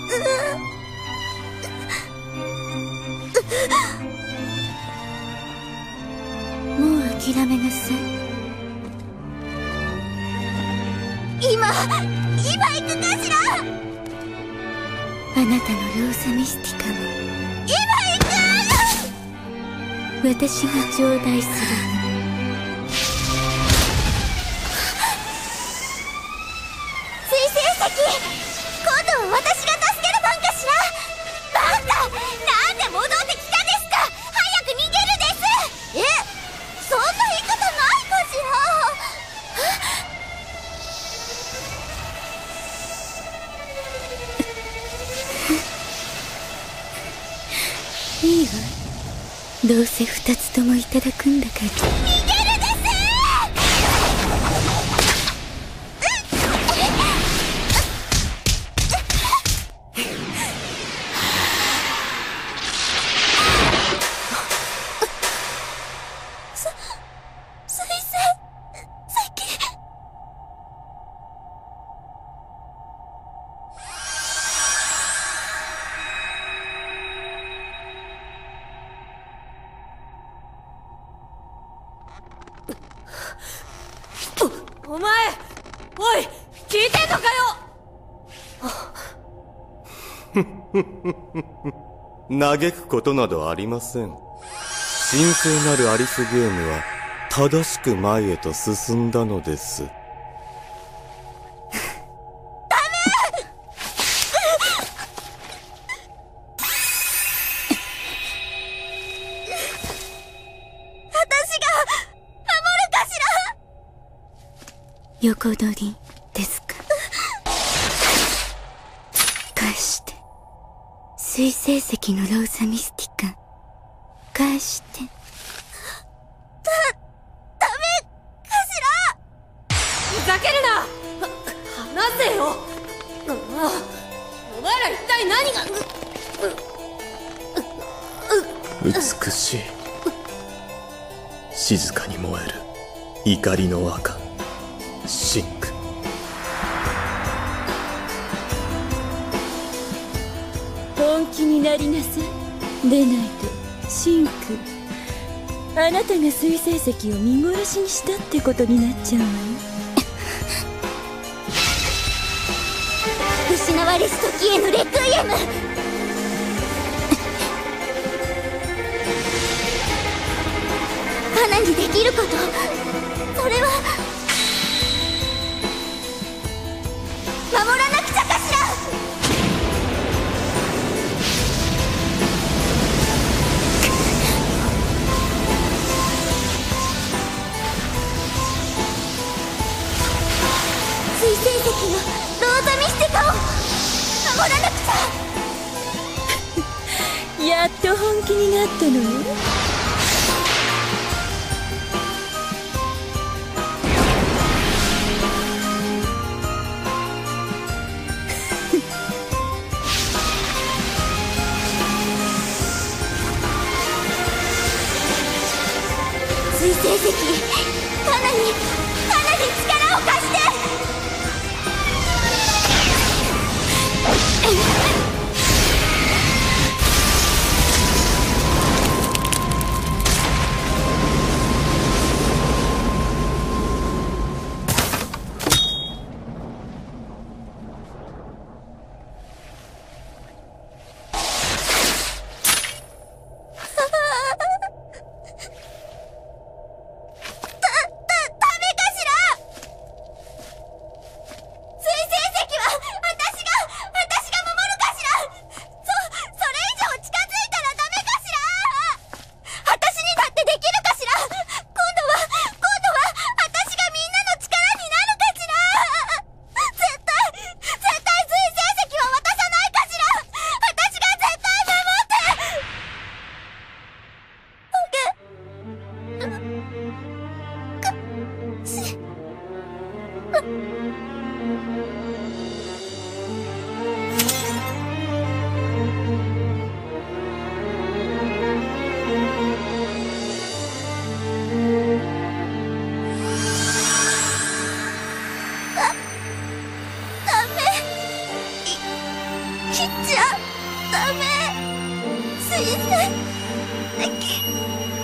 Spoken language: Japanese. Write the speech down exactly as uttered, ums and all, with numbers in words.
もう諦めなさい。今今行くかしら。あなたのローザミスティカも今行く。私が頂戴する。水星石、今度は私が助ける番かしら。バカ、なんで戻ってきたですか。早く逃げるです。え、そんな言い方ないかしら。いいわ、どうせ二つともいただくんだから。逃げるです。 お前、おい、聞いてんのかよ。嘆くことなどありません。神聖なるアリスゲームは正しく前へと進んだのです。 ダメ。私が守るかしら。横取りですか。返して。水星石のローザミスティカ返して。だ、ダメかしら。 ふざけるな。は、話せよ。ああ、お前ら一体何が。 美しい、静かに燃える怒りの赤、シンク。 本気になりなさい。でないとシンク、あなたが水星石を見殺しにしたってことになっちゃうわよ。 失われし時へのレクイエム。カナにできること、それは守らなくちゃかしら。水星石のローザミスティカを守らなくちゃ。 やっと本気になったのよ。 水星石、カナにカナに力を貸して。ダメかちゃダメ。水星石